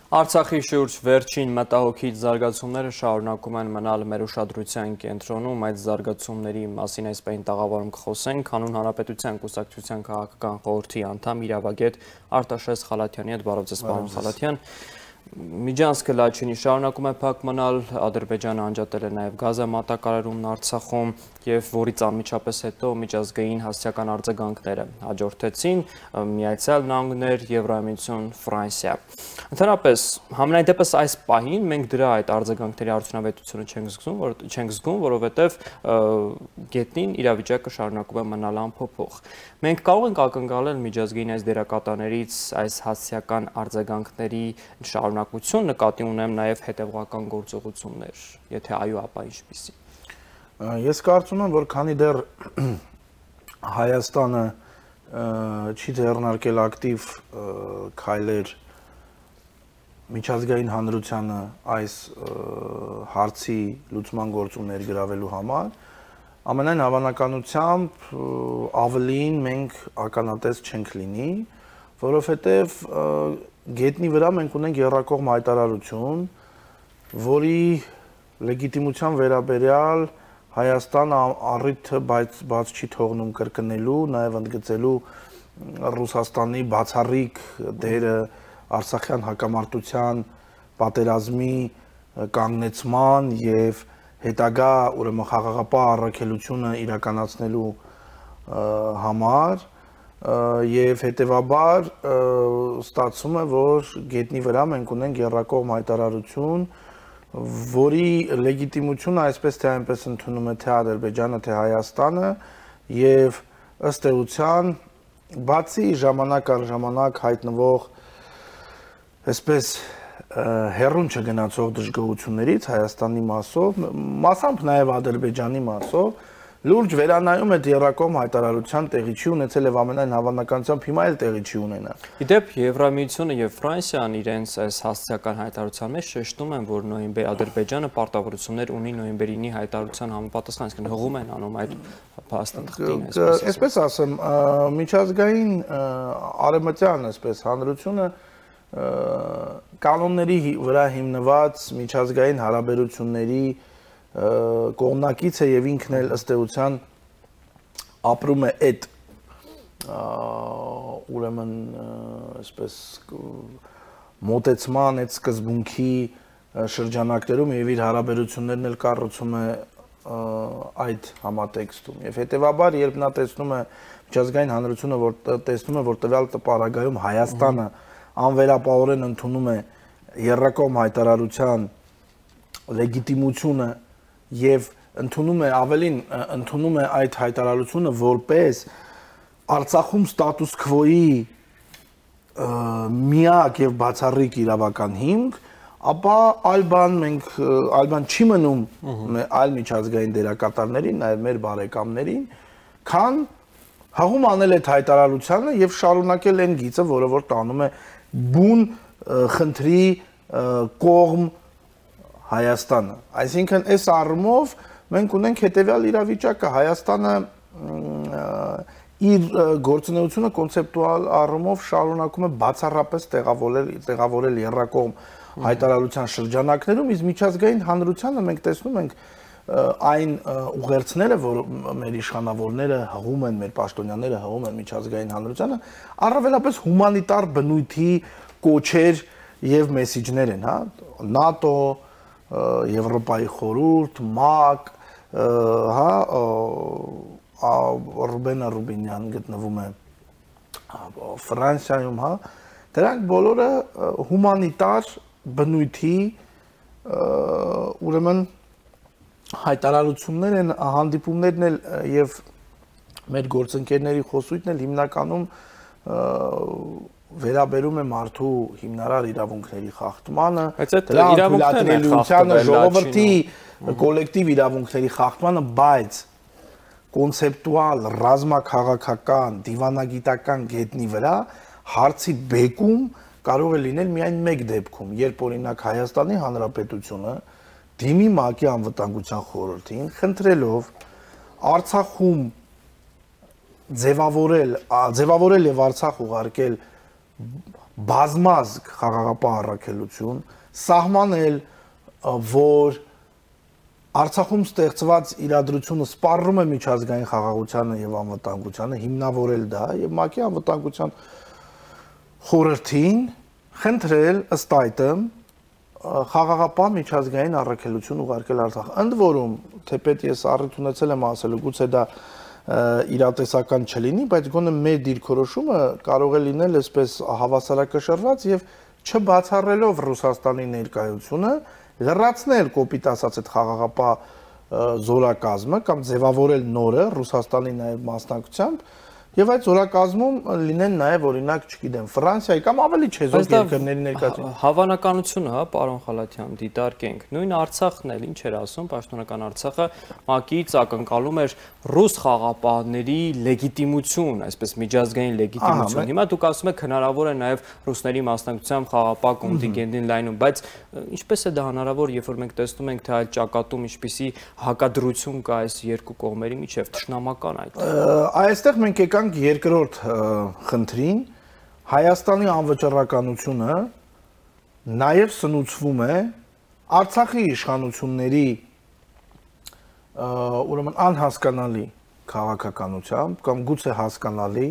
Արցախի շուրջ վերջին մտահոգիչ զարգացումները շարունակում են մնալ մեր ուշադրության կենտրոնում, այդ զարգացումների մասին այս պահին տաղավարում կխոսենք հանուն Հանրապետության կուսակցության քաղաքական խորհրդի անդամ իրավագետ Արտաշես Խալաթյանի հետ։ Բարև ձեզ, պարոն Խալաթյան։ Միջանցքը Լաչինի շարունակում է փակ մնալ, Ադրբեջանը անջատել է նաև գազամատակարարումն Արցախում եւ որից անմիջապես հետո միջազգային հասարակական արձագանքները հաջորդեցին Միացյալ Նահանգներ, Եվրամիություն, Ֆրանսիա։ Ընդհանրապես, համենայն դեպս այս պահին մենք դրա այդ արձագանքների արդյունավետությունը չենք զգում, որովհետեւ գետնին իրավիճակը շարունակում է մնալ անփոփոխ։ Մենք կարող ենք ակնկալել միջազգային այս դերակատարներից այս հասարակական արձագանքների շարունակություն, նկատի ունեմ նաև հետևողական գործողություններ, եթե այո, ապա ինչպիսի։ Ես կարծում եմ, որ քանի դեռ Հայաստանը չի ձեռնարկել ակտիվ քայլեր միջազգային հանրությանը այս հարցի լուծման գործում ներգրավելու համար, ամենայն հավանականությամբ ավելին մենք ականատես չենք լինի, որովհետև գետնի վրա մենք ունենք եռակողմ հայտարարություն, որի լեգիտիմության վերաբերյալ Հայաստանը առիթը բաց չի թողնում կրկնելու, նաև ընդգծելու Ռուսաստանի բացառիկ դերը Արցախյան հակամարտության պատերազմի կանգնեցման եւ հետագա ուրեմն խաղաղապահ առաքելությունը իրականացնելու համար եւ հետեւաբար ստացվում է, որ գետնի վրա մենք ունենք եռակողմ հայտարարություն, որի լեգիտիմությունը այսպես թե այնպես ընդունում է թե Ադրբեջանը, թե Հայաստանը եւ ըստ էության բացի ժամանակ առ ժամանակ հայտնվող այսպես հեռուն չգնացող դժգոհություններից Հայաստանի մասով, մասամբ նաև Ադրբեջանի մասով, լուրջ վերանայում է եռակողմ հայտարարության տեղի չի ունեցել եւ ամենայն հավանականությամբ հիմա էլ տեղի չի ունենա։ Իդեպ Եվրամիությունը եւ Ֆրանսիան իրենց այս հասարակական հայտարարության մեջ շեշտում են, որ Ադրբեջանը պարտավորություններ ունի նոյեմբերի 9-ի հայտարարության համապատասխան, այսինքն հղում են անում այդ փաստաթղթին, այսպես ասեմ, միջազգային արևմտյան այսպես հանրությունը կանոնների վրա հիմնված միջազգային հարաբերությունների կողմնակից է եւ ինքն էլ ըստ էության ապրում է այդ ուրեմն այսպես մոտեցման այդ սկզբունքի շրջանակներում եւ իր հարաբերություններն էլ կառուցում է այդ համատեքստում եւ հետեւաբար երբ նա տեսնում է միջազգային հանրությունը որ տեսնում է որ տվյալ պարագայում Հայաստանը անվերապահորեն ընդունում է եռակողմ հայտարարության լեգիտիմությունը եւ ընդունում է ավելին ընդունում է այդ հայտարարությունը որպես Արցախում ստատուս քվոյի միակ եւ բացառիկ իրավական հիմք, ապա այլ բան չի մնում այլ միջազգային դերակատարներին, նաեւ մեր բարեկամներին, քան հաղում անել այդ հայտարարությանը եւ շարունակել այն գիծը, որը որ տանում է բուն խնդրի կողմ Հայաստանը, այսինքն այս առումով մենք ունենք հետևյալ իրավիճակը, Հայաստանը իր գործունեությունը կոնցեպտուալ առումով շարունակում է բացառապես տեղավորել եռակողմ հայտարարության շրջանակներում, իսկ միջազգային հանրությանը մենք տեսնում ենք այն ուղերձները, որ մեր իշխանավորները հղում են, մեր պաշտոնյաները հղում են միջազգային հանրությանը, առավելապես հումանիտար բնույթի կոչեր եւ մեսիջներ են, հա, ՆԱՏՕ, Եվրոպայի խորհուրդ, ՄԱԿ, հա, Ռուբենը Ռուբինյան գտնվում է Ֆրանսիայում, հա, դրանք բոլորը հումանիտար բնույթի ուրեմն հայտարարություններ են, հանդիպումներն էլ եւ մեր գործընկերների խոսույթն էլ հիմնականում վերաբերում է մարդու հիմնարար իրավունքների խախտմանը, իրավունքների ժողովրդի կոլեկտիվ իրավունքների խախտմանը, բայց կոնցեպտուալ ռազմաքաղաքական դիվանագիտական գետնի վրա հարցի բեկում կարող է լինել միայն մեկ դեպքում, երբ օրինակ Հայաստանի Հանրապետությունը դիմի ՄԱԿ-ի անվտանգության խորհրդին, խնդրելով Արցախում ձևավորել եւ Արցախ ուղարկել բազմազգ խաղաղապահ առաքելություն, սահմանել, որ Արցախում ստեղծված իրադրությունը սպառնում է միջազգային խաղաղությանը եւ անվտանգությանը, հիմնավորել դա եւ ՄԱԿ-ի անվտանգության խորհրդին խնդրել ըստ այդմ խաղաղապահ միջազգային առաքելություն ուղարկել Արցախ։ Ընդ որում, թեպետ ես առիթ ունեցել եմ ասելու, գուցե դա իրատեսական չլինի, բայց գոնե մեր դիրքորոշումը կարող է լինել այսպես հավասարակշռված եւ չբացառելով Ռուսաստանի ներկայությունը լրացնել կոպիտ ասած այդ խաղաղապահ զորակազմը կամ ձևավորել նորը Ռուսաստանի նաև մասնակցությամբ եւ այդ զորակազմում լինեն նաև օրինակ, չգիտեմ, Ֆրանսիայի կամ ավելի չեզոք երկրների ներկայացում։ Հավանականությունը, հա, պարոն Խալաթյան, դիտարկենք։ Նույն Արցախն էլ ինչ էր ասում, պաշտոնական Արցախը ՄԱԿ-ից ակնկալում էր ռուս խաղապահների լեգիտիմություն, այսպես միջազգային լեգիտիմություն։ Հիմա դուք ասում եք հնարավոր է նաև ռուսների մասնակցությամբ խաղապահ կոնտինգենտին լայնում, բայց ինչպես է դա հնարավոր, երբ որ մենք տեսնում ենք, թե այլ ճակատում ինչպիսի հակադրություն կա այս երկու կողմերի միջև, թշնամական այդ։ Այստեղ մենք եկանք երկրորդ խնդրին, Հայաստանի անվճռականությունը նաև սնուցվում է Արցախի իշխանությունների ուրեմն անհասկանալի քաղաքականությամբ կամ գուցե հասկանալի,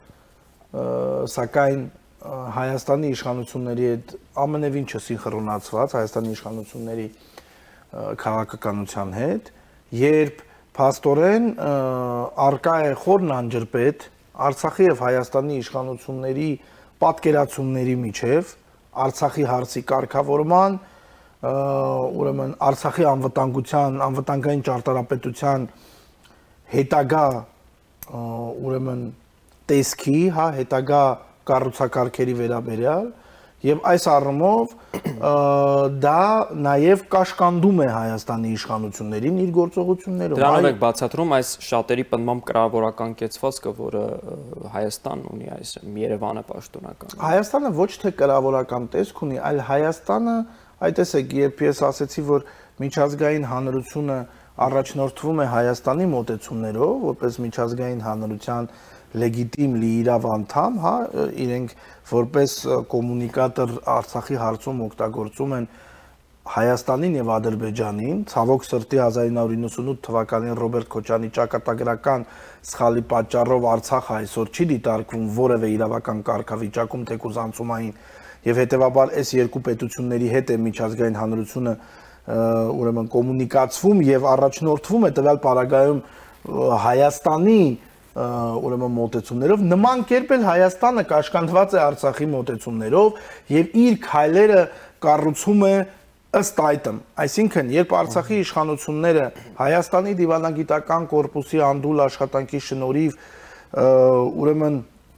սակայն Հայաստանի իշխանությունների հետ ամենևին չսինխրոնացված Հայաստանի իշխանությունների քաղաքականության հետ, երբ փաստորեն արկա է խորն անջրպետ Արցախի եւ Հայաստանի իշխանությունների պատկերացումների միջև Արցախի հարցի կարգավորման, ուրեմն Արցախի անվտանգային ճարտարապետության հետագա ուրեմն տեսքի, հա, հետագա կառուցակարգերի վերաբերյալ եւ այս առումով դա նաեւ կաշկանդում է Հայաստանի իշխանություններին իր գործողություններում։ Դրանով եք բացատրում այս շատերի պնդմամբ կրավորական կեցվածքը, որը Հայաստանն ունի, այս Երևանը պաշտոնական։ Հայաստանը ոչ թե կրավորական տեսք ունի, այլ Հայաստանը, այ տեսեք, երբ ես ասեցի, որ միջազգային հանրությունը առաջնորդվում է Հայաստանի մոտեցումներով, որպես միջազգային հանրության լեգիտիմ լիիրավ անդամ, հա, իրենք որպես կոմունիկատոր Արցախի հարցում օգտագործում են Հայաստանին եւ Ադրբեջանին, ցավոք սրտի 1998 թվականին Ռոբերտ Քոչյանի ճակատագրական սխալի պատճառով Արցախը այսօր չի դիտարկվում որևէ իրավական կարգավիճակում թեկուզ անցումային եւ հետեւաբար այս երկու պետությունների հետ է միջազգային հանրությունը ուրեմն կոմունիկացվում եւ առաջնորդվում է տվյալ պարագայում Հայաստանի ուրեմն մոտեցումներով, նման կերպ էլ Հայաստանը կաշկանդված է Արցախի մոտեցումներով եւ իր քայլերը կառուցում է ըստ այդմ, այսինքն երբ Արցախի իշխանությունները Հայաստանի դիվանագիտական կորպուսի անդուլ աշխատանքի շնորհիվ ուրեմն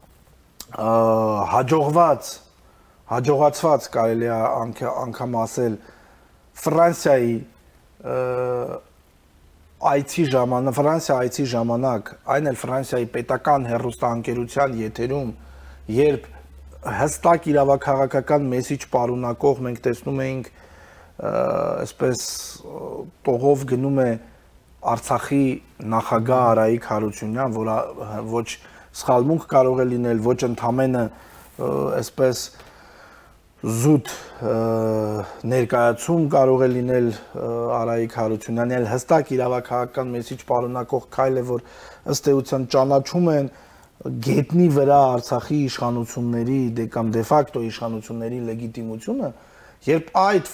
հաջողացված կարելի է անգամ ասել Ֆրանսիայի Ֆրանսիա այցի ժամանակ, այն էլ Ֆրանսիայի պետական հեռուստաընկերության եթերում, երբ հստակ իրավաքաղաքական մեսիջ պարունակող մենք տեսնում էինք, այսպես տողով գնում է Արցախի նախագահ Արայիկ Հարությունյան, որը ոչ սխալմունք կարող է լինել, ոչ ընդամենը այսպես զուտ ներկայացում կարող է լինել Արայիկ Հարությունյանի, այլ հստակ իրավաքաղաքական մեսիջ պարունակող քայլ է, որ ըստ էության ճանաչում են գետնի վրա Արցախի իշխանությունների կամ դե ֆակտո իշխանությունների լեգիտիմությունը, երբ այդ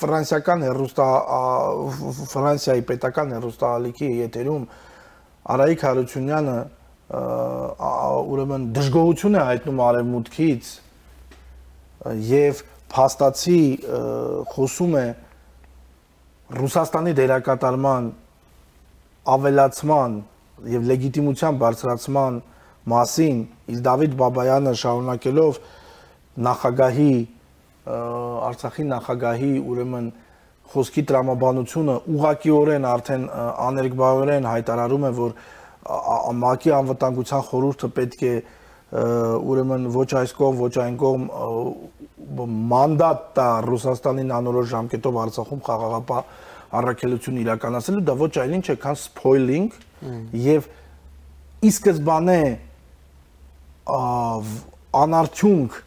Ֆրանսիայի պետական հեռուստաալիքի եթերում Արայիկ Հարությունյանը ուրեմն դժգոհություն է հայտնում արևմուտքից եւ փաստացի խոսում է Ռուսաստանի դերակատարման ավելացման եւ լեգիտիմության բարձրացման մասին, իսկ Դավիթ Բաբայանը շարունակելով նախագահի Արցախի նախագահի ուրեմն խոսքի տրամաբանությունը ուղղակիորեն արդեն աներկբայորեն հայտարարում է, որ ՄԱԿ-ի անվտանգության խորհուրդը պետք է ուրեմն ոչ այս կողմ, ոչ այն կողմ մանդատ տա Ռուսաստանին անորոշ ժամկետով Արցախում խաղաղապահ առաքելություն իրականացնելու, դա ոչ այլ ինչ է, քան սփոյլինգ եւ ի սկզբանե անարդյունք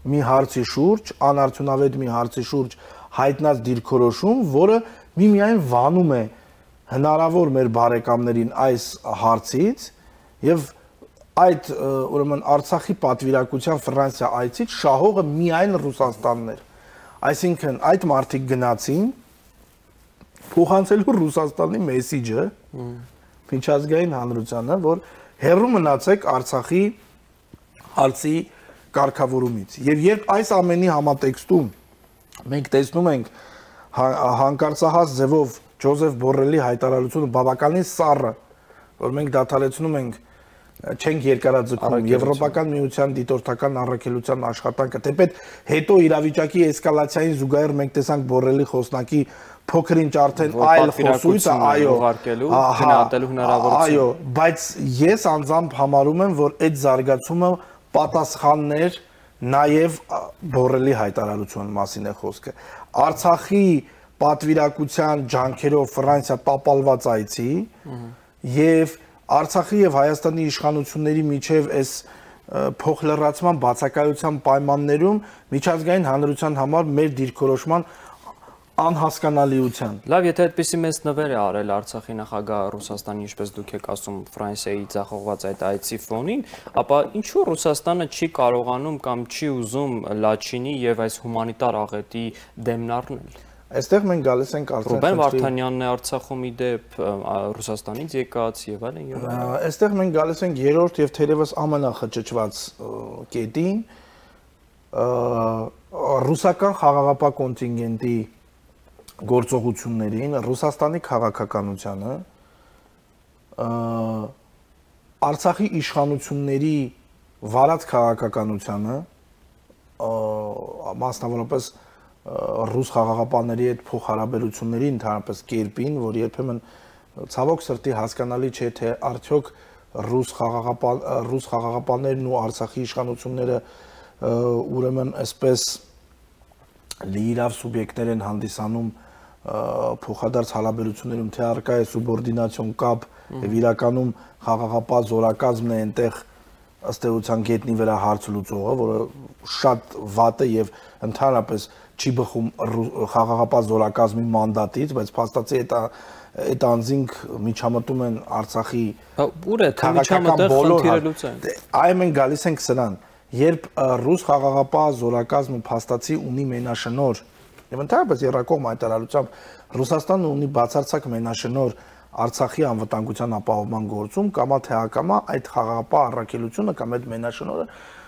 մի հարցի շուրջ, անարդյունավետ մի հարցի շուրջ հայտնած դիրքորոշում, որը միմիայն վանում է հնարավոր մեր բարեկամներին այս հարցից եւ այդ ուրեմն Արցախի պատվիրակության Ֆրանսիա այցից շահողը միայն Ռուսաստանն էր։ Այսինքն այդ մարդիկ գնացին փոխանցելու Ռուսաստանի մեսիջը միջազգային հանրությանը, որ հեռու մնացեք Արցախի հարցի կարգավորումից։ Եվ երբ այս ամենի համատեքստում մենք տեսնում ենք հանկարծահաս ձևով Ջոզեֆ Բորրելի հայտարարությունը բավականին սառը, որ մենք դադարեցնում ենք չենք երկարաձգում Եվրոպական միության դիտորդական առաքելության աշխատանքը, թեպետ հետո իրավիճակի էսկալացիային զուգահեռ մենք տեսանք Բորրելի խոսնակի փոքրինչ արդեն այլ խոսույցը, այո, գնահատելու հնարավորություն։ Այո, բայց ես անձամբ համարում եմ, որ այդ զարգացումը պատասխանն էր նաև Բորրելի հայտարարության մասին է խոսքը։ Արցախի պատվիրակության ջանքերով Ֆրանսիա տապալված այցի եւ Արցախի եւ Հայաստանի իշխանությունների միջև այս փոխլրացման բացակայության պայմաններում միջազգային հանրության համար մեր դիրքորոշման անհասկանալիության։ Լավ, եթե այդպիսի մեծ նվեր է արել Արցախի նախագահ Ռուսաստանի, ինչպես դուք եք ասում, Ֆրանսիայի ձախողված այդ այցի ֆոնին, ապա ինչու Ռուսաստանը չի կարողանում կամ չի ուզում Լաչինի եւ այս հումանիտար աղետի դեմն առնել։ Այստեղ մենք գալիս ենք Արցախի Ռուբեն Վարդանյանն է Արցախում իդեպ Ռուսաստանից եկած եւ այլն եւ այլն։ Այստեղ մենք գալիս ենք երրորդ եւ թերևս ամենախճճված կետին, ռուսական խաղաղապահ կոնտինգենտի գործողություններին, Ռուսաստանի քաղաքականությանը, Արցախի իշխանությունների վարած քաղաքականությանը, մասնավորապես ռուս խաղաղապահների հետ փոխհարաբերությունների ընդհանրապես կերպին, որ երբեմն ցավոք սրտի հասկանալի չէ, թե արդյոք ռուս խաղաղապահներն ու Արցախի իշխանությունները ուրեմն այսպես լիիրավ սուբյեկտներ են հանդիսանում փոխադարձ հարաբերություններում, թե առկա է սուբորդինացիոն կապ եւ իրականում խաղաղապահ զորակազմն է այնտեղ ըստ էության գետնի վրա հարց լուծողը, որը շատ վատ է եւ ընդհանրապես չի բխում խաղաղապահ զորակազմի մանդատից, բայց փաստացի այդ անձինք միջամտում են Արցախի ուր է միջամտել խնդիրը լուծեն։ Այ մենք գալիս ենք սրան, երբ ռուս խաղաղապահ զորակազմը փաստացի ունի մենաշնոր եւ ընդհանրապես երրակողմ հայտարարությամբ Ռուսաստանը ունի բացարձակ մենաշնոր Արցախի անվտանգության ապահովման գործում, կամա թե ակամա այդ խաղաղապահ առաքելությունը կամ այդ մենաշնորհը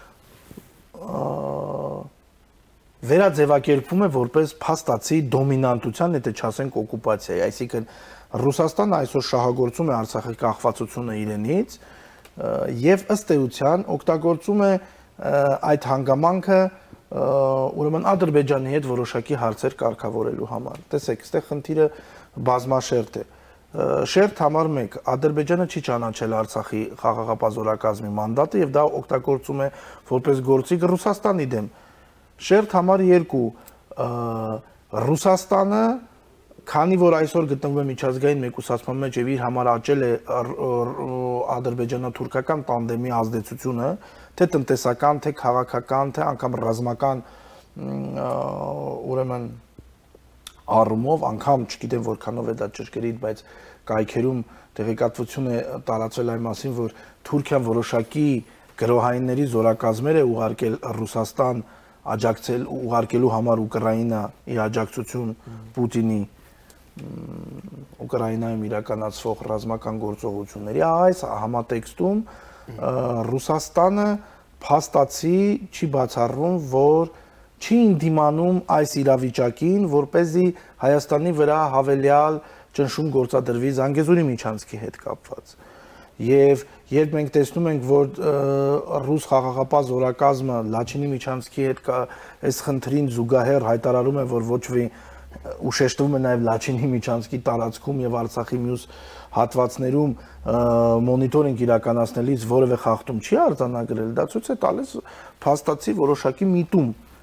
վերաձևակերպվում է որպես փաստացի դոմինանտության, եթե չասենք օկուպացիայի, այսինքն Ռուսաստանը այսօր շահագործում է Արցախի կախվածությունը իրենից եւ ըստ էության օգտագործում է այդ հանգամանքը ուրեմն Ադրբեջանի հետ որոշակի հարցեր կարգավորելու համար։ Տեսեք, այստեղ խնդիրը բազմաշերտ է։ Շերտ համար 1, Ադրբեջանը չի ճանաչել Արցախի խաղաղապահ զորակազմի մանդատը եւ դա օգտագործում է որպես գործիք Ռուսաստանի դեմ։ Շերտ համար 2, Ռուսաստանը, քանի որ այսօր գտնվում է միջազգային մեկուսացման մեջ եւ իր համար աճել է ադրբեջանա-թուրքական տանդեմի ազդեցությունը, թե տնտեսական, թե քաղաքական, թե անգամ ռազմական ուրեմն առումով, անգամ չգիտեմ որքանով է դա ճշգրիտ, բայց կայքերում տեղեկատվություն է տարածվել այն մասին, որ Թուրքիան որոշակի գրոհայինների զորակազմեր է ուղարկել Ռուսաստան ուղարկելու համար Ուկրաինայի աջակցություն Պուտինի Ուկրաինայում իրականացվող ռազմական գործողությունների, այս համատեքստում Ռուսաստանը փաստացի չի բացառվում, որ չի ընդդիմանում այս իրավիճակին, որպեսզի Հայաստանի վրա հավելյալ ճնշում գործադրվի Զանգեզուրի միջանցքի հետ կապված։ Եվ երբ մենք տեսնում ենք, որ ռուս խաղաղապահ զորակազմը Լաչինի միջանցքի հետ այս խնդրին զուգահեռ հայտարարում է, որ ոչ մի ուշեշտվում է նաև Լաչինի միջանցքի տարածքում եւ Արցախի մյուս հատվածներում մոնիտորինգ իրականացնելիս որևէ խախտում չի արձանագրել, դա ցույց է տալիս փաստացի որոշակի միտում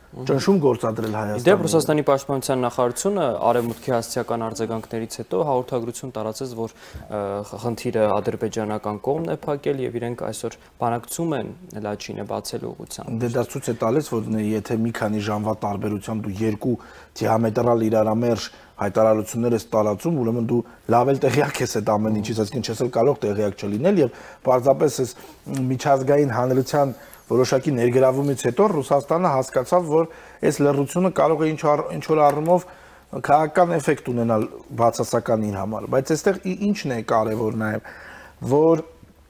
ճնշում գործադրել Հայաստանի։ Իդեպ Ռուսաստանի պաշտպանության նախարարությունը արևմուտքի հասցեական արձագանքներից հետո հաղորդագրություն տարածեց, որ խնդիրը ադրբեջանական կողմն է փակել եւ իրենք այսօր բանակցում են Լաչինը բացելու ուղղությամբ։ Դե դա ցույց է տալիս, որ եթե մի քանի ժամվա տարբերությամբ դու երկու դիամետրալ իրարամերժ հայտարարություններ ես տարածում, ուրեմն դու լավ էլ տեղյակ ես այդ ամեն ինչից, այսինքն չես էլ կարող տեղյակ չլինել եւ պարզապես այս միջազգային հանրության որոշակի ներգրավումից հետո Ռուսաստանը հասկացավ, որ այս լռությունը կարող է ինչ որ առումով քաղաքական էֆեկտ ունենալ բացասական իր համար, բայց այստեղ ինչն է կարևոր նաեւ, որ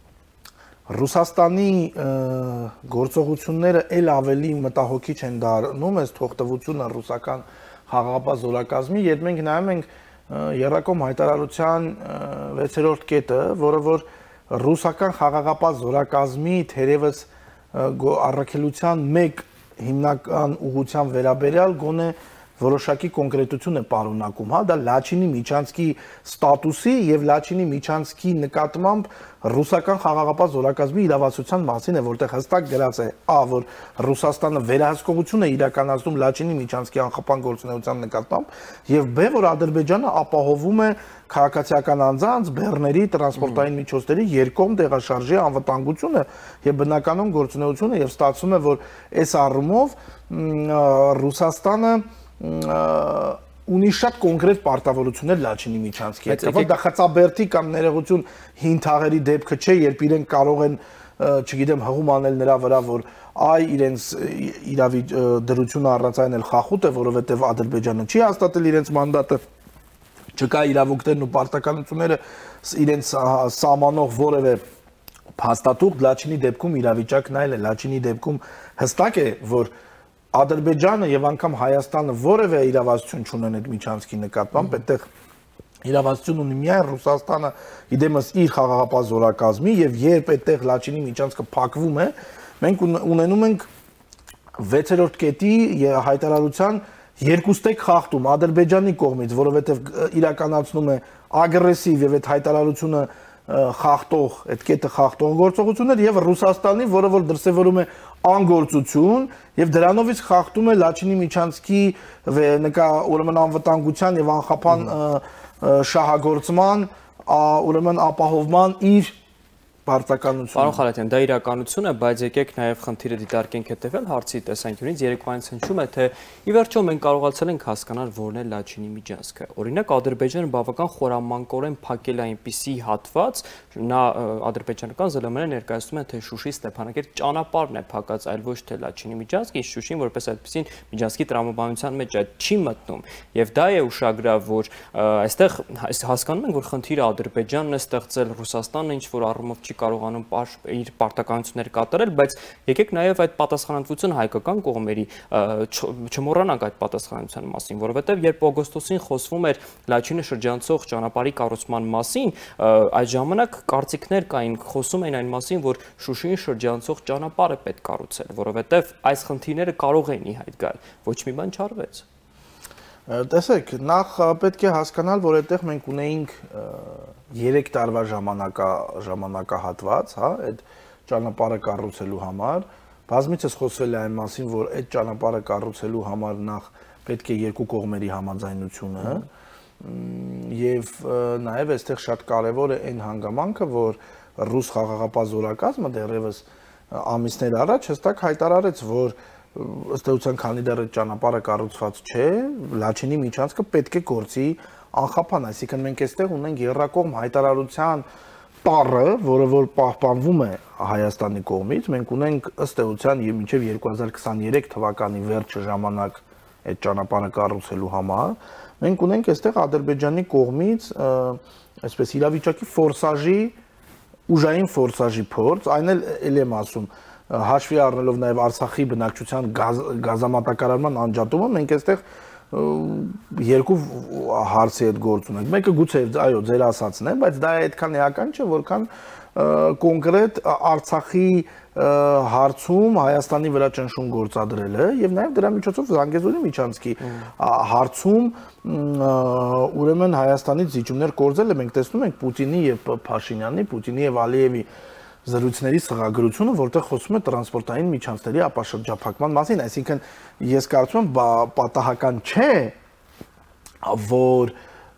Ռուսաստանի գործողությունները ել ավելի մտահոգիչ են դառնում, այս թողտվությունը ռուսական խաղաղապահ զորակազմի, երբ մենք նայում ենք Եռակոմ հայտարարության 6-րդ կետը, որը որ ռուսական խաղաղապահ զորակազմի թերևս առաքելության մեկ հիմնական ուղղության վերաբերյալ գոնե որոշակի կոնկրետություն է պարունակում, հա, դա Լաչինի Միչանսկի ստատուսի եւ Լաչինի Միչանսկի նկատմամբ ռուսական խաղաղապահ զորակազմի իրավասության մասին է, որտեղ հստակ գրած է ա, որ Ռուսաստանը վերահսկողություն է իրականացնում Լաչինի Միչանսկի անխափան գործունեության նկատմամբ եւ բ, որ Ադրբեջանը ապահովում է քաղաքացիական անձանց, բեռների, տրանսպորտային միջոցների երկկողմ տեղաշարժի անվտանգությունը եւ բնականon գործունեությունը եւ ստացվում է, որ այս առումով Ռուսաստանը ունի շատ կոնկրետ պարտավորություններ Լաչինի Միչանսկի հետ, դա խծաբերդի կամ ներողություն հին թաղերի դեպքը չէ, երբ իրենք կարող են, չգիտեմ, հղում անել նրա վրա, որ այ իրենց իրավի դրությունը առանցայնել խախուտ է, որովհետև Ադրբեջանը չի հաստատել իրենց մանդատը, չկա իրավունքներն ու պարտականությունները իրենց սահմանող որևէ փաստաթուղթ, Լաչինի դեպքում իրավիճակն այլ է, Լաչինի դեպքում հստակ է, որ Ադրբեջանը եւ անգամ Հայաստանը որևէ իրավասություն չունեն այդ Միչանսկի նկատմամբ, այդտեղ իրավասություն ունի միայն Ռուսաստանը իդեմս իր խաղաղապահ զորակազմի եւ երբ այդտեղ Լաչինի Միչանսկը փակվում է, մենք ունենում ենք 6-րդ կետի հայտարարության երկուստեք խախտում Ադրբեջանի կողմից, որովհետեւ իրականացնում է ագրեսիվ եւ այդ հայտարարությունը խախտող, այդ կետը խախտող գործողություններ եւ Ռուսաստանի, որը որ դրսևորում է անգործություն եւ դրանով իսկ խախտում է Լաչինի Միչանսկի ուրեմն անվտանգության եւ անխափան շահագործման, ուրեմն ապահովման իր պարտականությունը։ Պարոն Խալաթյան, դա իրականություն է, բայց եկեք նաև խնդիրը դիտարկենք հետևել հարցի տեսանկյունից, երեկոյան հնչում է, թե ի վերջո մենք կարողացել ենք հասկանալ որն է Լաչինի Միչանսկը։ Օրինակ Ադրբեջանը բավական խորամանկորեն փակել է այնպիսի հատված, նա ադրբեջանական ԶԼՄ-ները ներկայացնում են, թե Շուշի Ստեփանակերտ ճանապարհն է փակած, այլ ոչ թե Լաչինի Միչանսկը, Շուշին որպես այդպեսին Միչանսկի տրամաբանության մեջ չի մտնում։ Եվ դա է ուշագրավ, որ այստեղ հասկանում ենք, որ խնդիրը Ադրբեջանն է ստեղծել, Ռուսաստանը ինչ որ առումով չի կարողանում իր պարտականությունները կատարել, բայց եկեք նաև այդ պատասխանատվությունը հայկական կողմերի չմոռանանք այդ պատասխանատվության մասին, որովհետև երբ օգոստոսին խոսվում էր Լաչինը շրջանցող ճանապարհի կառուցման մասին, այդ ժամանակ կարծիքներ կային, խոսում էին այն մասին, որ Շուշին շրջանցող ճանապարհ է պետք կառուցել, որովհետև այս խնդիրները կարող են ի հայտ գալ, ոչ մի բան չարվեց։ Տեսեք, նախ պետք է հասկանալ, որ այդտեղ մենք ունեինք 3 տարվա ժամանակահատված, հա, այդ ճանապարհը կառուցելու համար, բազմիցս խոսվել է այն մասին, որ այդ ճանապարհը կառուցելու համար նախ պետք է երկու կողմերի համաձայնությունը, եւ նաեւ այստեղ շատ կարեւոր է այն հանգամանքը, որ ռուս խաղաղապահ զորակազմը դեռևս ամիսներ առաջ հստակ հայտարարեց, որ ըստ էության քանի դեռ այդ ճանապարհը կառուցված չէ, Լաչինի Միչանսկը պետք է գործի անխափան, այսինքն մենք այստեղ ունենք եռակողմ հայտարարության տառը, որը որ պահպանվում է Հայաստանի կողմից, մենք ունենք ըստ էության եւ մինչեւ 2023 թվականի վերջը ժամանակ այդ ճանապարհը կառուցելու համար, մենք ունենք այստեղ Ադրբեջանի կողմից այսպես իրավիճակի ֆորսաժի, ուժային ֆորսաժի փորձ, այն էլ եմ ասում, հաշվի առնելով նաև Արցախի բնակչության գազամատակարարման անջատումը, մենք այստեղ երկու հարցի հետ գործ ունենք։ Մեկը գուցե այո, ձեր ասածն է, բայց դա այդքան էական չէ, որքան կոնկրետ Արցախի հարցում Հայաստանի վրա ճնշում գործադրելը եւ նաեւ դրա միջոցով Զանգեզուրի Միչանսկի հարցում ուրեմն Հայաստանից զիջումներ կորձելը մենք տեսնում ենք Պուտինի եւ Փաշինյանի, Պուտինի եւ Ալիևի զրույցների սղագրությունը, որտեղ խոսում է տրանսպորտային միջանցքերի ապաշրջափակման մասին, այսինքն ես կարծում եմ պատահական չէ, որ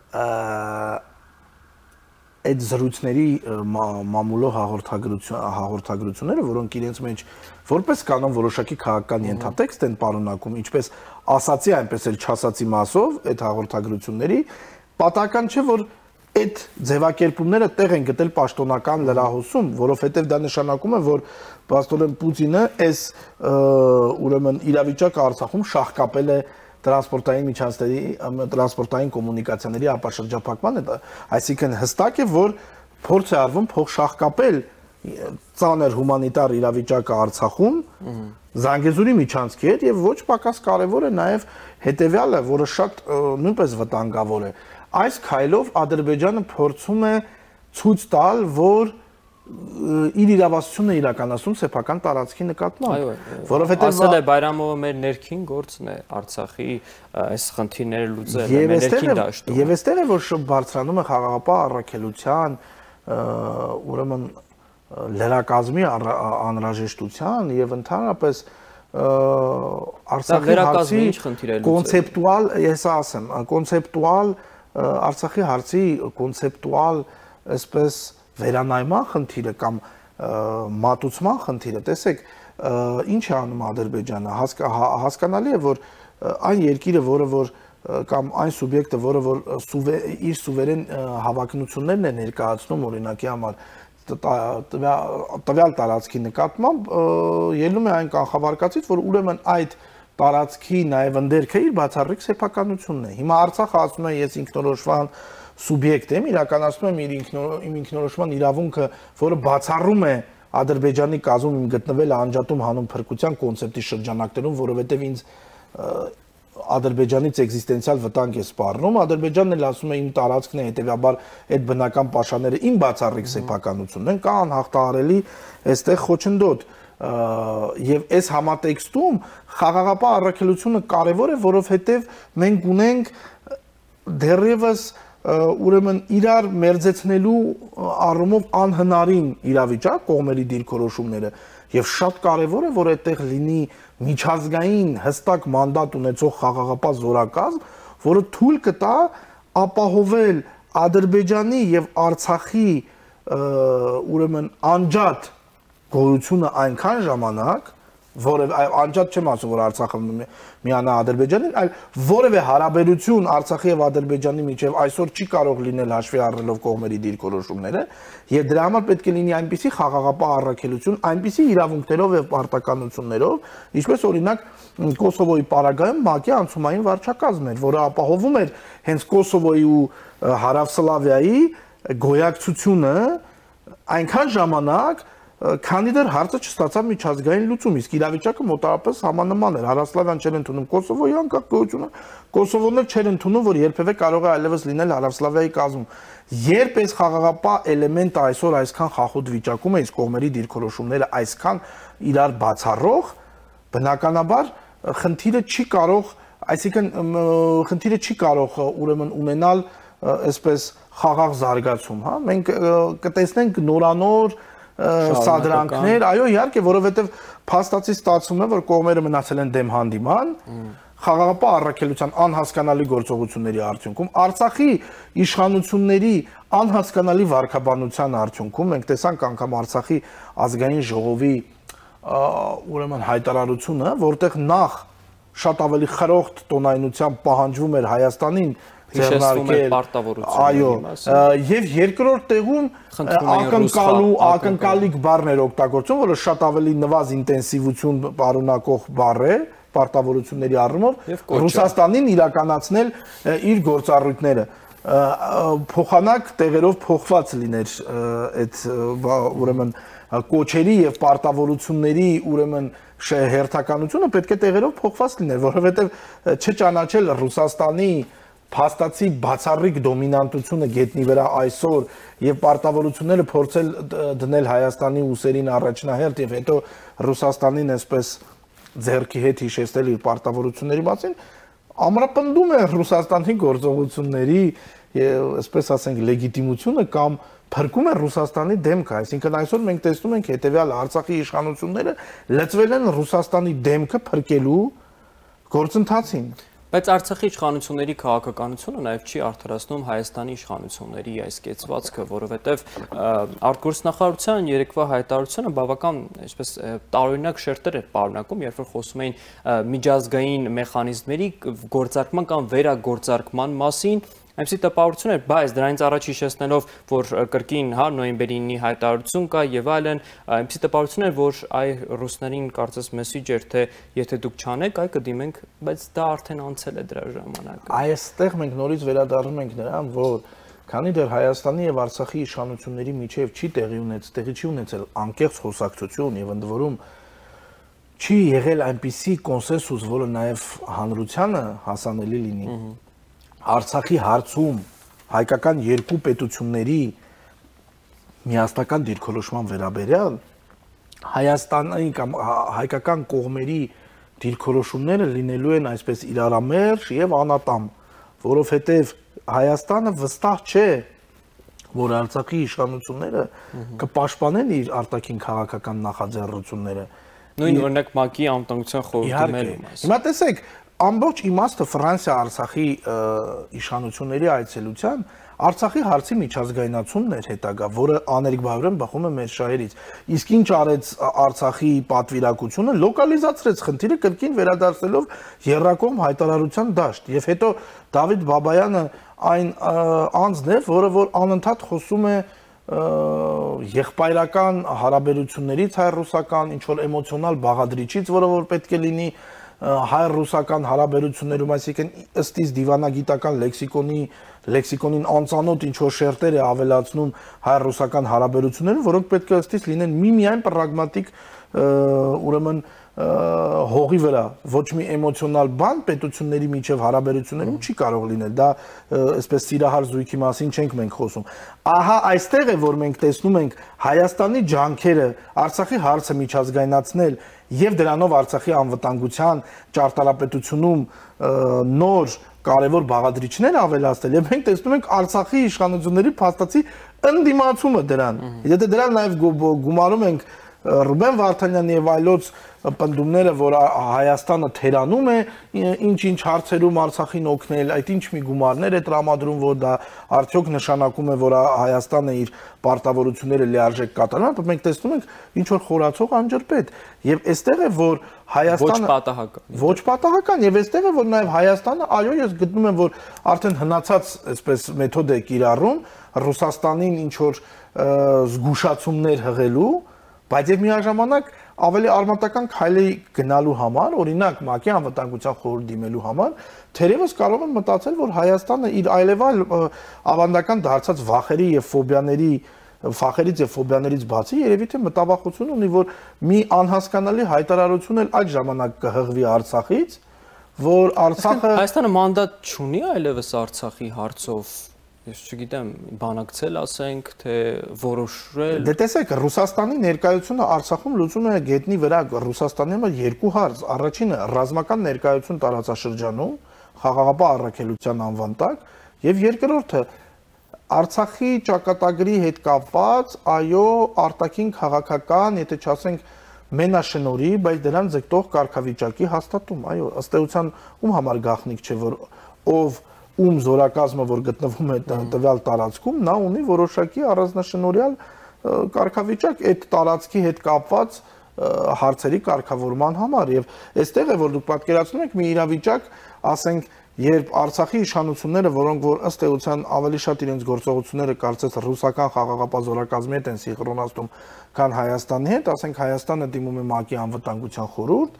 այդ զրույցների մամուլով հաղորդագրությունները, որոնք իրենց մեջ որպես կանոն որոշակի քաղաքական ենթատեքստ են պարունակում, ինչպես ասացի, այնպես էլ չասացի մասով այդ հաղորդագրությունների, պատահական չէ, որ այդ ձևակերպումները տեղ են գտել պաշտոնական լրահոսում, որովհետև դա նշանակում է, որ պաստորեն Պուտինը այս ուրեմն իրավիճակը Արցախում շահկապել է տրանսպորտային միջանցքերի, տրանսպորտային կոմունիկացիաների ապաշրջափակմանը, այսինքն հստակ է, որ փորձ է արվում փոխշահկապել ծանր հումանիտար իրավիճակը Արցախում Զանգեզուրի միջանցքի հետ եւ ոչ պակաս կարեւոր է նաեւ հետեւյալը, որը շատ նույնպես վտանգավոր է։ Այս քայլով Ադրբեջանը փորձում է ցույց տալ, որ իր իրավասությունը իրականացնում սեփական տարածքի նկատմամբ, որովհետեւ ասել է Բայրամովը մեր ներքին գործն է Արցախի այս խնդիրները լուծելը, մեր ներքին դաշտում։ Եվ այստեղ է, որ շփ բարձրանում է խաղաղապահ առաքելության, ուրեմն լրակազմի անհրաժեշտության եւ ընդհանրապես Արցախի հարցի կոնցեպտուալ, ես ասեմ, կոնցեպտուալ Արցախի հարցի կոնցեպտուալ այսպես վերանայման խնդիրը կամ մատուցման խնդիրը, տեսեք, ինչ է անում Ադրբեջանը, հասկանալի է, որ այն երկիրը, որը որ կամ այն սուբյեկտը, որը որ իր սուվերեն հավակնություններն է ներկայացնում օրինակի համար տվյալ տարածքի նկատմամբ, ելնում է այն կանխավարկածից, որ ուրեմն այդ տարածքի նաև ընդերքը իր բացառիկ սեփականությունն է։ Հիմա Արցախը ասում է, ես ինքնորոշման սուբյեկտ եմ, իրականացնում եմ իր ինքնորոշման իրավունքը, որը բացառում է Ադրբեջանի կազմում իմ գտնվելը անջատում հանուն փրկության կոնցեպտի շրջանակներում, որովհետև ինձ Ադրբեջանից էգզիստենցիալ վտանգ է սպառնում, Ադրբեջանն էլ ասում է իմ տարածքն է, հետևաբար այդ բնական պաշարները իմ բացառիկ սեփականությունն են, կա անհաղթահարելի այստեղ խոչընդոտ։ Եվ այս համատեքստում խաղաղապահ առաքելությունը կարևոր է, որովհետև մենք ունենք դեռևս ուրեմն իրար մերձեցնելու առումով անհնարին իրավիճակ կողմերի դիրքորոշումները եւ շատ կարեւոր է որ այդտեղ լինի միջազգային հստակ մանդատ ունեցող խաղաղապահ զորակազմ, որը թույլ կտա ապահովել Ադրբեջանի եւ Արցախի ուրեմն անջատ գոյությունը այնքան ժամանակ, որը անջատ չեմ ասում, որ Արցախը միանա Ադրբեջանին, այլ որևէ հարաբերություն Արցախի եւ Ադրբեջանի միջեւ այսօր չի կարող լինել հաշվի առնելով կողմերի դիրքորոշումները, եւ դրա համար պետք է լինի այնպիսի խաղաղապահ առաքելություն, այնպիսի իրավունքներով եւ պարտականություններով, ինչպես օրինակ Կոսովոյի պարագայում ՄԱԿ-ի անցումային վարչակազմն էր, որը ապահովում էր հենց Կոսովոյի ու Հարավսլավիայի գոյակցությունը այնքան ժամանակ, քանի դեռ հարցը չստացավ միջազգային լուծում, իսկ իրավիճակը մոտավորապես համանման էր։ Հարավսլավիան չէր ընդունում Կոսովոյի անկախ գոյությունը, Կոսովոն էլ չէր ընդունում, որ երբևէ կարող է այլևս լինել Հարավսլավիայի կազմում։ Երբ այս խաղաղապահ էլեմենտը այսօր այսքան խախուտ վիճակում է, իսկ կողմերի դիրքորոշումները այսքան իրար բացառող, բնականաբար խնդիրը չի կարող, այսինքն խնդիրը չի կարող ուրեմն ունենալ այսպես խաղաղ զարգացում, հա։ Մենք կտեսնենք նորանոր սադրանքներ, այո, իհարկե, որովհետև փաստացի ստացվում է, որ կողմերը մնացել են դեմ հանդիման, խաղաղապահ առաքելության անհասկանալի գործողությունների արդյունքում, Արցախի իշխանությունների անհասկանալի վարքաբանության արդյունքում, մենք տեսանք անգամ Արցախի ազգային ժողովի ուրեմն հայտարարությունը, որտեղ նախ շատ ավելի խրոխտ տոնայնությամբ պահանջվում էր Հայաստանին ձեռնարկել, այո, եւ երկրորդ տեղում ակնկալիք բառներ օգտագործում, որը շատ ավելի նվազ ինտենսիվություն պարունակող բառ է պարտավորությունների առումով, Ռուսաստանին իրականացնել իր գործառույթները, փոխանակ տեղերով փոխված լիներ այդ ուրեմն կոչերի եւ պարտավորությունների ուրեմն հերթականությունը պետք է տեղերով փոխված լիներ, որովհետեւ չճանաչել Ռուսաստանի փաստացի բացառիկ դոմինանտությունը գետնի վրա այսօր եւ պարտավորությունները փորձել դնել Հայաստանի ուսերին առաջնահերթ եւ հետո Ռուսաստանին այսպես ձեռքի հետ հիշեցնել իր պարտավորությունների մասին, ամրապնդում է Ռուսաստանի գործողությունների այսպես ասենք լեգիտիմությունը կամ փրկում է Ռուսաստանի դեմքը, այսինքն այսօր մենք տեսնում ենք հետեւյալ Արցախի իշխանությունները լծվել են Ռուսաստանի դեմքը փրկելու գործընթացին։ Բայց Արցախի իշխանությունների քաղաքականությունը նաև չի արդարացնում Հայաստանի իշխանությունների այս կեցվածքը, որովհետև արտգործնախարարության երեկվա հայտարարությունը բավական, այսպես տարօրինակ շերտեր էր պարունակում, երբ որ խոսում էին միջազգային մեխանիզմների գործարկման կամ վերագործարկման մասին, այնպիսի տպավորություն էր, բայց դրանից առաջ հիշեցնելով, որ կրկին նոյեմբերի 9-ի հայտարարություն կա եւ այլն, այնպիսի տպավորություն էր, որ այ ռուսներին կարծես մեսիջ էր, թե եթե դուք չանեք, այ կդիմենք, բայց դա արդեն անցել է դրա ժամանակը։ Այստեղ մենք նորից վերադառնում ենք նրան, որ քանի դեռ Հայաստանի եւ Արցախի իշխանությունների միջև տեղի չի ունեցել անկեղծ խոսակցություն եւ ընդ որում չի եղել այնպիսի կոնսենսուս, որը նաեւ հանրությանը հասանելի լինի։ Արցախի հարցում հայկական երկու պետությունների միասնական դիրքորոշման վերաբերյալ Հայաստանի կամ հայկական կողմերի դիրքորոշումները լինելու են այսպես իրարամերժ եւ անատամ, որովհետեւ Հայաստանը վստահ չէ, որ Արցախի իշխանությունները կպաշտպանեն իր արտաքին քաղաքական նախաձեռնությունները։ Նույն օրինակ ՄԱԿ-ի անվտանգության խորհրդի մասին։ Հիմա տեսեք, ամբողջ իմաստը Ֆրանսիա Արցախի իշխանությունների այցելության Արցախի հարցի միջազգայնացումն էր հետագա, որը աներկբայորեն բխում է մեր շահերից։ Իսկ ինչ արեց Արցախի պատվիրակությունը, լոկալիզացրեց խնդիրը կրկին վերադարձնելով եռակողմ հայտարարության դաշտ։ Եվ հետո Դավիթ Բաբայանը այն անձն է, որը որ անընդհատ խոսում է եղբայրական հարաբերություններից հայ-ռուսական, ինչ որ էմոցիոնալ բաղադրիչից, որը որ պետք է լինի հայ-ռուսական հարաբերություններում, այսինքն ըստ իս դիվանագիտական լեքսիկոնին անծանոթ ինչ որ շերտեր է ավելացնում հայ-ռուսական հարաբերություններում, որոնք պետք է ըստ իս լինեն միմիայն պրագմատիկ, ուրեմն հողի վրա, ոչ մի էմոցիոնալ բան պետությունների միջև հարաբերություններում չի կարող լինել, դա այսպես սիրահար զույգի մասին չենք մենք խոսում։ Ահա այստեղ է, որ մենք տեսնում ենք Հայաստանի ջանքերը Արցախի հարցը միջազգայնացնել եւ դրանով Արցախի անվտանգության ճարտարապետությունում նոր կարևոր բաղադրիչներ ավելացնել եւ մենք տեսնում ենք Արցախի իշխանությունների փաստացի ընդդիմացումը դրան։ Եթե դրան նաեւ գումարում ենք Ռուբեն Վարդանյանի եւ այլոց պնդումները, որ Հայաստանը թերանում է ինչ-ինչ հարցերում Արցախին օգնել, այդ ինչ մի գումարներ է տրամադրում, որ դա արդյոք նշանակում է, որ Հայաստանը իր պարտավորությունները լիարժեք կատարում է, մենք տեսնում ենք ինչ որ խորացող անջրպետ։ Եվ այստեղ է, որ Հայաստանը ոչ պատահական, եւ այստեղ է, որ նաեւ Հայաստանը, այո, ես գտնում եմ, որ արդեն հնացած այսպես մեթոդ է կիրառում Ռուսաստանին ինչ որ զգուշացումներ հղելու, բայց եւ միաժամանակ ավելի արմատական քայլի գնալու համար, օրինակ ՄԱԿ-ի անվտանգության խորհուրդ դիմելու համար, թերևս կարող են մտածել, որ Հայաստանը իր այլևալ ավանդական դարձած վախերից եւ ֆոբիաներից բացի երևի թե մտավախություն ունի, որ մի անհասկանալի հայտարարություն էլ այդ ժամանակ կհղվի Արցախից, որ Արցախը Հայաստանը մանդատ չունի այլևս Արցախի հարցով Ես չգիտեմ, բանակցել ասենք, թե որոշել։ Դե տեսեք, Ռուսաստանի ներկայությունը Արցախում լուծում է գետնի վրա, Ռուսաստանի համար երկու հարց, առաջինը ռազմական ներկայություն տարածաշրջանում, խաղաղապահ առաքելության անվան տակ, եւ երկրորդը Արցախի ճակատագրի հետ կապված, այո, արտաքին քաղաքական, եթե չասենք մենաշնորհի, բայց դրան ձգտող կարգավիճակի հաստատում, այո, ըստ էության ում համար գաղտնիք չէ, որ ով ում զորակազմը, որ գտնվում է տվյալ տարածքում, նա ունի որոշակի առանձնաշնորհյալ կարգավիճակ այդ տարածքի հետ կապված հարցերի կարգավորման համար եւ այստեղ է, որ դուք պատկերացնում եք մի իրավիճակ, ասենք, երբ Արցախի իշխանությունները, որոնք որ ըստ էության ավելի շատ իրենց գործողությունները կարծես ռուսական խաղաղապահ զորակազմի հետ են սինխրոնացնում, քան Հայաստանի հետ, ասենք Հայաստանը դիմում է ՄԱԿ-ի անվտանգության խորհուրդ,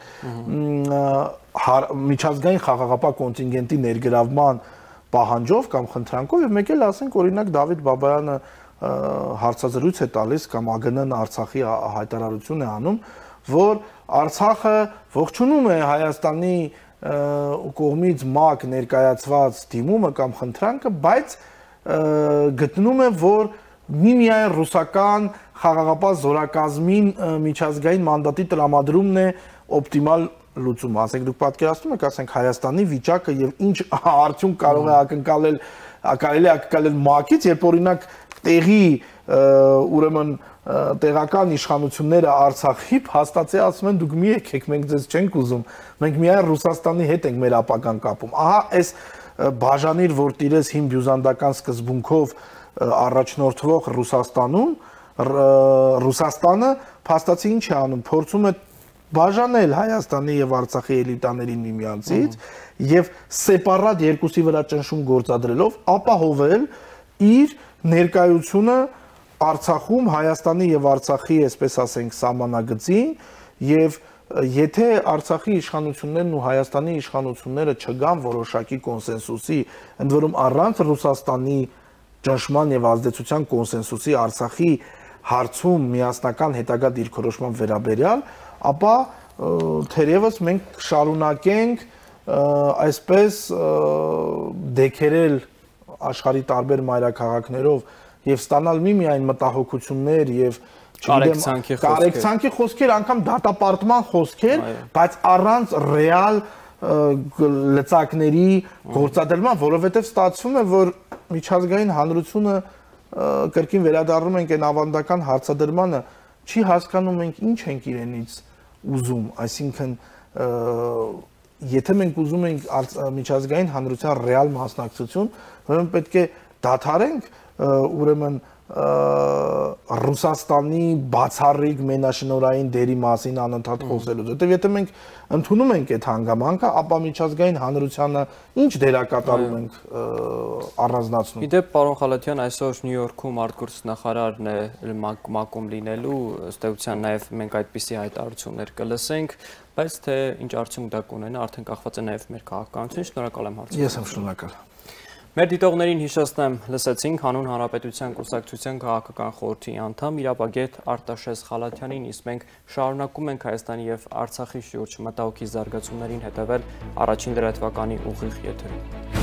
միջազգային խաղաղապահ կոնտինգենտի ներգրավման պահանջով կամ խնդրանքով եւ մեկ էլ ասենք օրինակ Դավիթ Բաբայանը հարցազրույց է տալիս կամ ԱԳՆ-ն Արցախի հայտարարություն է անում, որ Արցախը ողջունում է Հայաստանի կողմից ՄԱԿ ներկայացված դիմումը կամ խնդրանքը, բայց գտնում է, որ միմիայն ռուսական խաղաղապահ զորակազմին միջազգային մանդատի տրամադրումն է օպտիմալ լուծումը, ասենք դուք պատկերացնում եք, ասենք Հայաստանի վիճակը եւ ինչ արդյունք կարող է ակնկալել կարելի է կալել ՄԱԿ-ից, երբ օրինակ տեղի ուրեմն տեղական իշխանությունները Արցախի հաստատի ասում են դուք մի եկեք, մենք ձեզ չենք ուզում, մենք միայն Ռուսաստանի հետ ենք մեր ապագան կապում։ Ահա այս բաժանիր, որ տիրես հին բյուզանդական սկզբունքով առաջնորդվող Ռուսաստանում, Ռուսաստանը փաստացի ինչ է անում, փորձում է բաժանել Հայաստանի եւ Արցախի էլիտաներին միմյանցից եւ սեպարատ երկուսի վրա ճնշում գործադրելով ապահովել իր ներկայությունը Արցախում Հայաստանի եւ Արցախի, այսպես ասենք, սահմանագծին եւ եթե Արցախի իշխանություններն ու Հայաստանի իշխանությունները չգան որոշակի կոնսենսուսի, ընդ որում առանց Ռուսաստանի ճնշման եւ ազդեցության կոնսենսուսի Արցախի հարցում միասնական հետագա դիրքորոշման վերաբերյալ, ապա թերևս մենք շարունակենք այսպես դեքերել աշխարհի տարբեր մայրաքաղաքներով եւ ստանալ միայն մտահոգություններ եւ կարեկցանքի խոսքեր, անգամ դատապարտման խոսքեր, բայց առանց ռեալ լծակների գործադրման, որովհետեւ ստացվում է, որ միջազգային հանրությունը կրկին վերադառնում ենք այն ավանդական հարցադրմանը, չի հասկանում մենք ինչ ենք իրենից ուզում, այսինքն եթե մենք ուզում ենք միջազգային հանրության ռեալ մասնակցություն, ուրեմն պետք է դադարենք ուրեմն Ռուսաստանի բացառիկ մենաշնորհային դերի մասին անընդհատ խոսելուց, որտեղ եթե մենք ընդունում ենք այդ հանգամանքը, ապա միջազգային հանրությանը ինչ դերակատարում ենք առանձնացնում։ Իդեպ, պարոն Խալաթյան, այսօր Նյու Յորքում արտգործնախարարն է ՄԱԿ-ում լինելու, ըստ էության նաև մենք այդպիսի հայտարարություններ կլսենք, բայց թե ինչ արդյունք դա կունենա, արդեն կախված է նաև մեր քաղաքականությունից։ Շնորհակալ եմ հարցին։ Ես եմ շնորհակալ։ Մեր դիտողներին հիշեցնեմ, լսեցինք Հանուն Հանրապետության կուսակցության քաղաքական խորհրդի անդամ իրավագետ Արտաշես Խալաթյանին, իսկ մենք շարունակում ենք Հայաստանի եւ Արցախի շուրջ մտահոգի զարգացումներին հետևել առաջին լրատվականի ուղիղ եթերում։